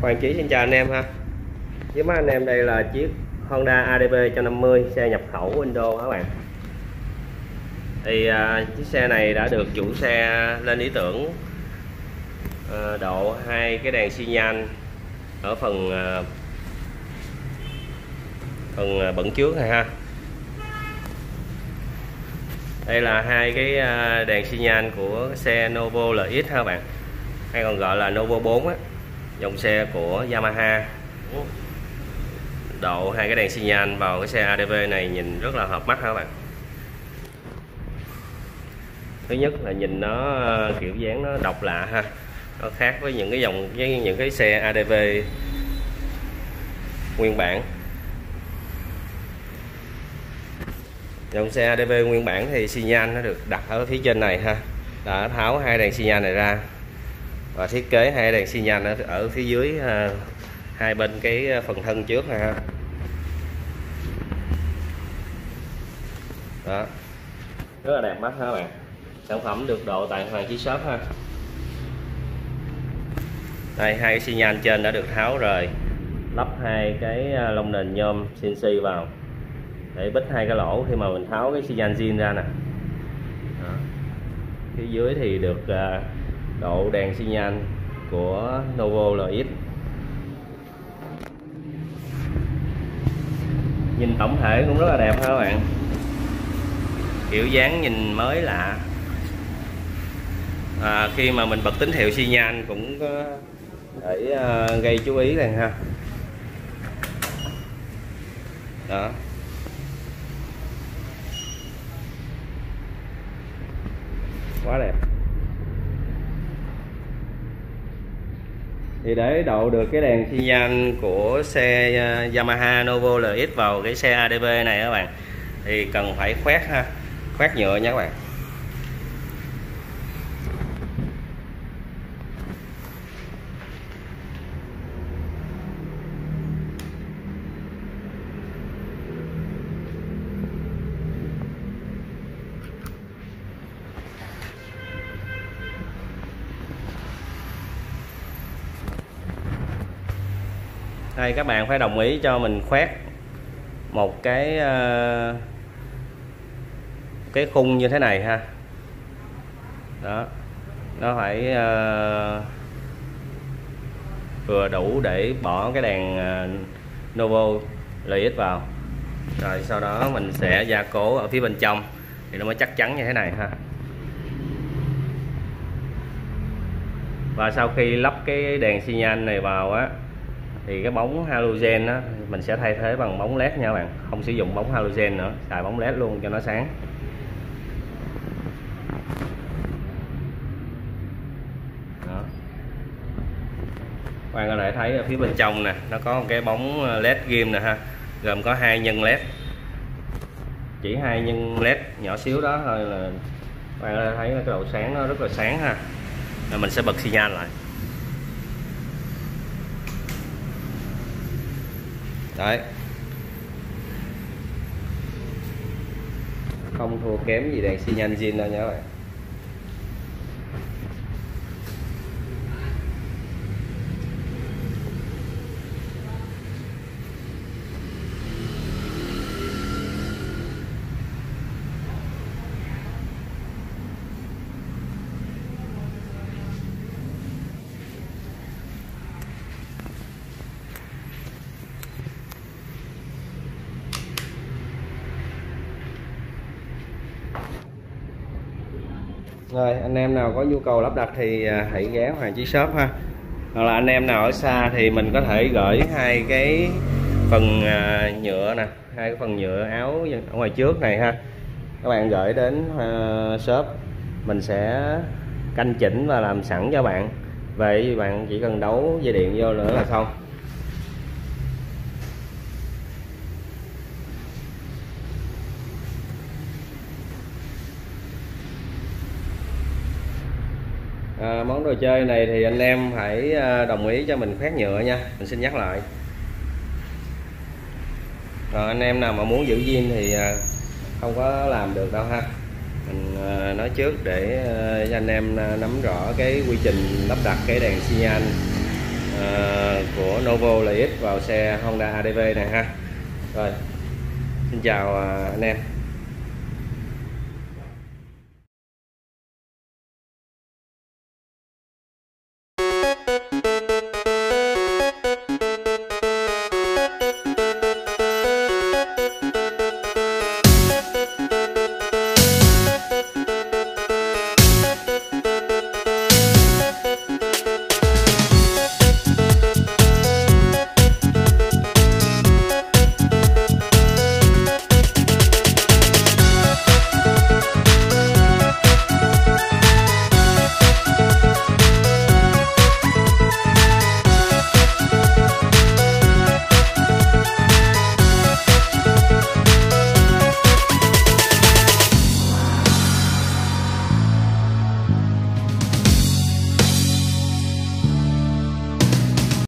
Hoàng Chí xin chào anh em ha. Với mấy anh em, đây là chiếc Honda ADV 150 xe nhập khẩu Indo các bạn. Thì chiếc xe này đã được chủ xe lên ý tưởng độ 2 cái đèn xi nhan ở phần bẩn trước này ha. Đây là hai cái đèn xi nhan của xe Novo LX ha bạn, hay còn gọi là Novo 4 á, dòng xe của Yamaha. Độ hai cái đèn xi nhan vào cái xe ADV này nhìn rất là hợp mắt ha các bạn. Thứ nhất là nhìn nó kiểu dáng nó độc lạ ha, nó khác với những cái dòng những cái xe ADV nguyên bản. Dòng xe ADV nguyên bản thì xi nhan nó được đặt ở phía trên này ha, đã tháo hai đèn xi nhan này ra và thiết kế hai đèn xi nhan ở phía dưới hai bên cái phần thân trước này ha. Đó, rất là đẹp mắt ha các bạn. Sản phẩm được độ tại Hoàng Chí Shop ha. Đây, hai cái xi nhan trên đã được tháo rời, lắp hai cái lông nền nhôm CNC vào để bít hai cái lỗ khi mà mình tháo cái xi nhan zin ra nè. Đó. Phía dưới thì được độ đèn xi nhan của Novo LX. Nhìn tổng thể cũng rất là đẹp ha các bạn, kiểu dáng nhìn mới lạ. Khi mà mình bật tín hiệu xi nhan cũng có để gây chú ý này ha. Đó, quá đẹp. Thì để độ được cái đèn xi nhan của xe Yamaha Novo LX vào cái xe ADV này các bạn, thì cần phải khoét ha, khoét nhựa nha các bạn. Đây, các bạn phải đồng ý cho mình khoét một cái khung như thế này ha. Đó, nó phải vừa đủ để bỏ cái đèn Novo LX vào. Rồi sau đó mình sẽ gia cố ở phía bên trong thì nó mới chắc chắn như thế này ha. Và sau khi lắp cái đèn xi nhan này vào á, thì cái bóng halogen á, mình sẽ thay thế bằng bóng led nha các bạn, không sử dụng bóng halogen nữa, xài bóng led luôn cho nó sáng. Đó, các bạn có thể thấy ở phía bên trong nè, nó có một cái bóng led ghim nè ha, gồm có hai nhân led, chỉ hai nhân led nhỏ xíu đó thôi là các bạn có thể thấy cái độ sáng nó rất là sáng ha. Rồi mình sẽ bật xi nhan lại. Đấy, không thua kém gì đèn xi nhan zin đâu nha các bạn. Rồi, anh em nào có nhu cầu lắp đặt thì hãy ghé Hoàng Chí Shop ha. Hoặc là anh em nào ở xa thì mình có thể gửi hai cái phần nhựa nè, hai cái phần nhựa áo ở ngoài trước này ha. Các bạn gửi đến shop, mình sẽ canh chỉnh và làm sẵn cho bạn. Vậy bạn chỉ cần đấu dây điện vô nữa là xong. Món đồ chơi này thì anh em phải đồng ý cho mình khoét nhựa nha, mình xin nhắc lại. Rồi anh em nào mà muốn giữ zin thì không có làm được đâu ha. Mình nói trước để cho anh em nắm rõ cái quy trình lắp đặt cái đèn xi nhan của Novo LX vào xe Honda ADV này ha. Rồi xin chào anh em.